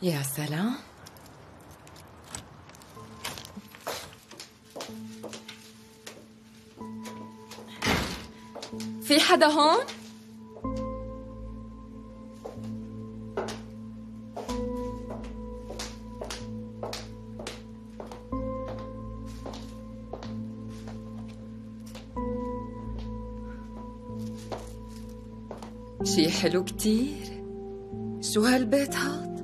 يا سلام. في حدا هون؟ شي حلو كتير. شو هالبيت هاد؟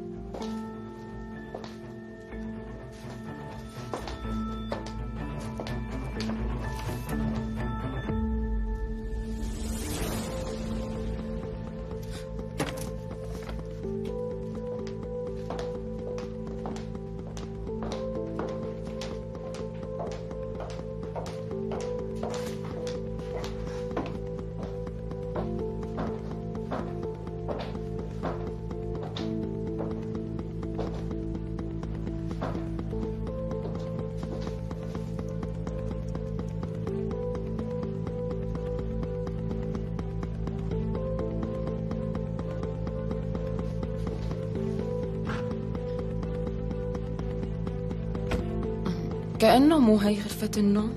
كأنه مو هي غرفة النوم.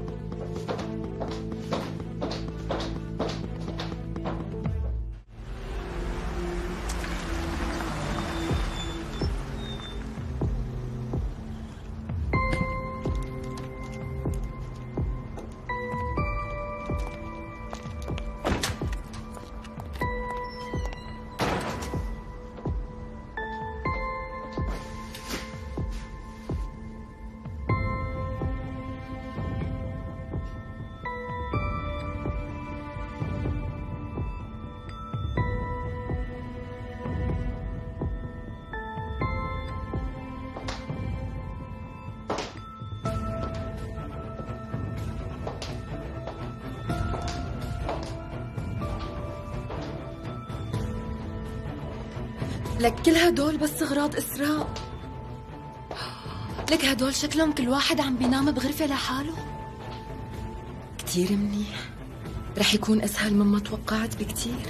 لك كل هدول بس أغراض إسراء. لك هدول شكلهم كل واحد عم بينام بغرفة لحاله. كتير منيح، رح يكون أسهل مما توقعت بكتير.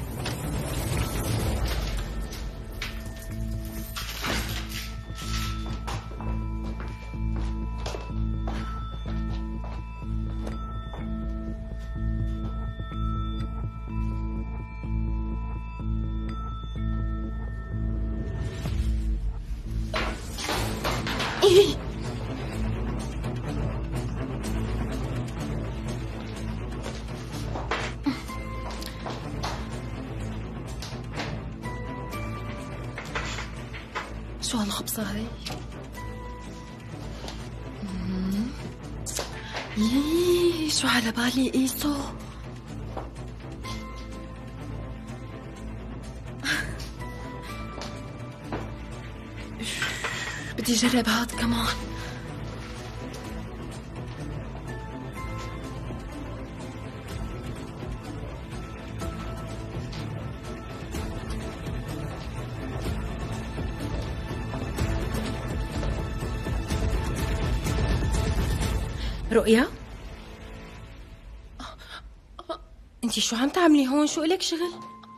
شو هالخبصة هاي؟ يي شو على بالي قيسو. بدي أجرب هاد كمان. رؤيا؟ انتي شو عم تعملي هون؟ شو إلك شغل؟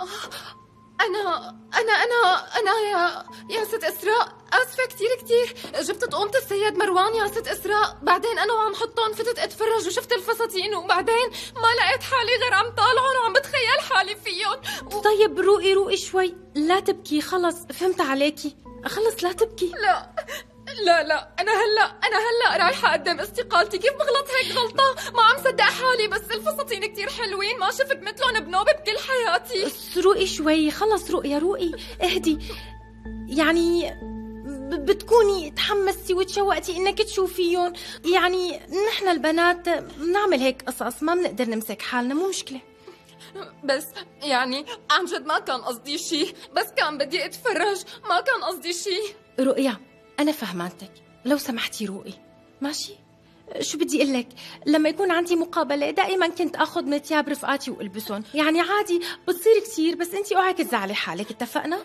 أنا يا ست إسراء، آسفة كتير كتير. جبت طقومة السيد مروان يا ست إسراء، بعدين أنا وعم حطهم فتت أتفرج وشفت الفساتين، وبعدين ما لقيت حالي غير عم طالعهم وعم بتخيل حالي فيهم طيب روقي شوي، لا تبكي، خلص فهمت عليكي، خلص لا تبكي. لا أنا هلأ رايحة أقدم استقالتي. كيف بغلط هيك غلطة؟ ما عم صدق حالي، بس الفساتين كتير حلوين، ما شفت مثلهم بنوبة بكل حياتي. بس روقي شوي، خلص رؤيا روقي، اهدي. يعني بتكوني تحمستي وتشوقتي انك تشوفيهم، يعني نحن البنات بنعمل هيك قصص، ما بنقدر نمسك حالنا، مو مشكلة. بس يعني عن جد ما كان قصدي شي، بس كان بدي اتفرج، ما كان قصدي شي. رؤيا أنا فهمانتك، لو سمحتي روقي ماشي؟ شو بدي أقول لك، لما يكون عندي مقابلة دائما كنت أخذ من ثياب رفقاتي وألبسهم، يعني عادي بتصير كتير، بس أنتي اوعك تزعلي حالك، اتفقنا؟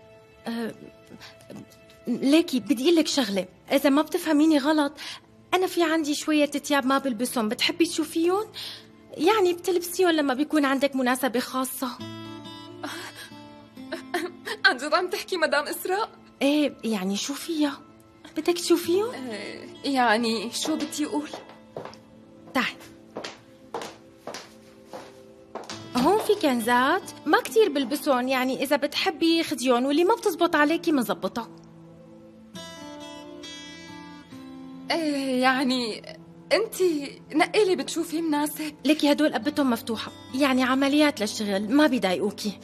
ليكي بدي أقول لك شغلة، إذا ما بتفهميني غلط، أنا في عندي شوية ثياب ما بلبسهم، بتحبي تشوفيهم؟ يعني بتلبسيهم لما بيكون عندك مناسبة خاصة. عن جد عم تحكي مدام إسراء؟ ايه يعني شو فيها؟ بدك تشوفيهم؟ يعني شو بدي أقول؟ تعي. هون في كنزات ما كتير بلبسهم، يعني إذا بتحبي خديون، واللي ما بتزبط عليكي منظبطها. يعني أنت نقي لي بتشوفي مناسب. لكي هدول قبتهم مفتوحة، يعني عمليات للشغل، ما بيضايقوكي.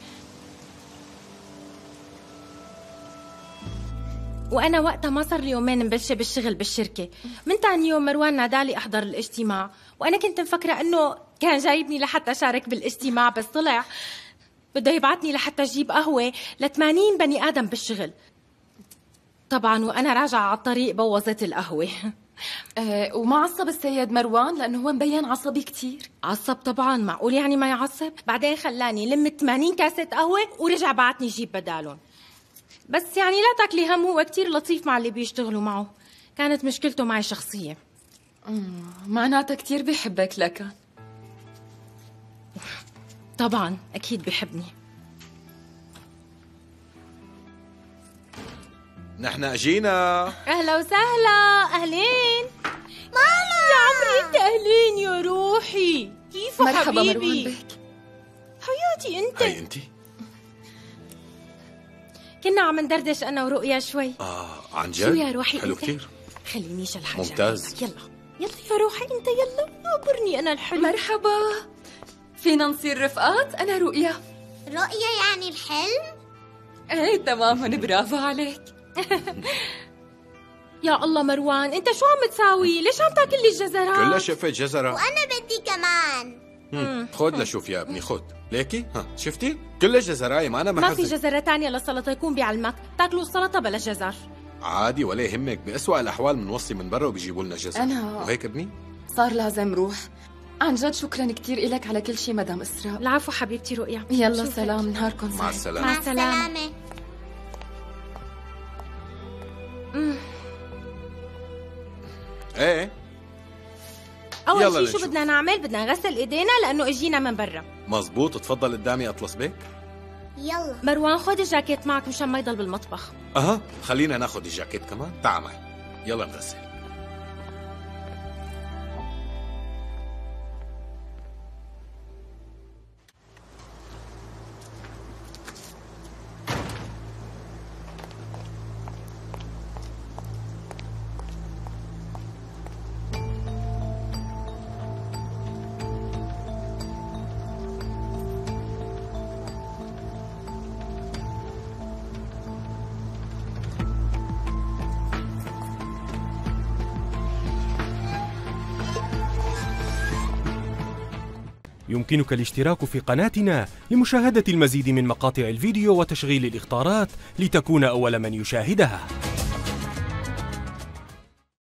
وأنا وقتها ما صار لي يومين مبلشة بالشغل بالشركة. من تاني يوم مروان نادالي أحضر الاجتماع، وأنا كنت مفكرة إنه كان جايبني لحتى شارك بالاجتماع، بس طلع بده يبعتني لحتى أجيب قهوة ل80 بني آدم بالشغل. طبعا وأنا راجعة على الطريق بوظت القهوة. وما عصب السيد مروان لأنه هو مبين عصبي كتير؟ عصب طبعا، معقول يعني ما يعصب؟ بعدين خلاني لم 80 كاسة قهوة ورجع بعتني جيب بدالهم. بس يعني لا تاكلي هم، هو كتير لطيف مع اللي بيشتغلوا معه. كانت مشكلته معي شخصية. معناتها كتير بيحبك لك. طبعا أكيد بيحبني. نحن اجينا. أهلا وسهلا. أهلين ماما. يا عمري انت أهلين يا روحي. كيفك مرحبا حبيبي؟ مروان بيك. حياتي انت. هاي انت. كنا عم ندردش أنا ورؤيا شوي. عن جد؟ شو يا روحي حلو انت؟ كتير. خليني الحاجة. ممتاز. يلا يلا يا روحي انت، يلا اخبرني أنا الحلو. مرحبا، فينا نصير رفقات؟ أنا رؤيا. رؤيا يعني الحلم؟ ايه تماما، برافو عليك. يا الله مروان، انت شو عم تساوي؟ ليش عم تاكل لي الجزرات؟ كلها شفت جزرة. وأنا بدي كمان. خد لشوف يا ابني، خد ليكي. شفتي؟ كلها جزراية، ما أنا ما في محزن. جزرة تانية للسلطة، يكون بعلمك تاكلوا السلطة بلا جزر. عادي ولا يهمك، بأسوأ الأحوال بنوصي من برا وبيجيبوا لنا جزر. وهيك ابني؟ صار لازم روح. عن جد شكرا كتير إلك على كل شيء مدام إسراء. العفو حبيبتي رؤيا. يلا شوفك. سلام، نهاركم سعيد. مع السلامة. مع السلامة. ايه أول يلا شيء شو نشوف. بدنا نعمل؟ بدنا نغسل إيدينا لأنه إجينا من برا. مزبوط. تفضل قدامي أطلس بيك. يلا. مروان خد الجاكيت معك مشان ما يضل بالمطبخ. خلينا ناخد الجاكيت كمان. تعال معي، يلا نغسل. يمكنك الاشتراك في قناتنا لمشاهدة المزيد من مقاطع الفيديو وتشغيل الإخطارات لتكون أول من يشاهدها.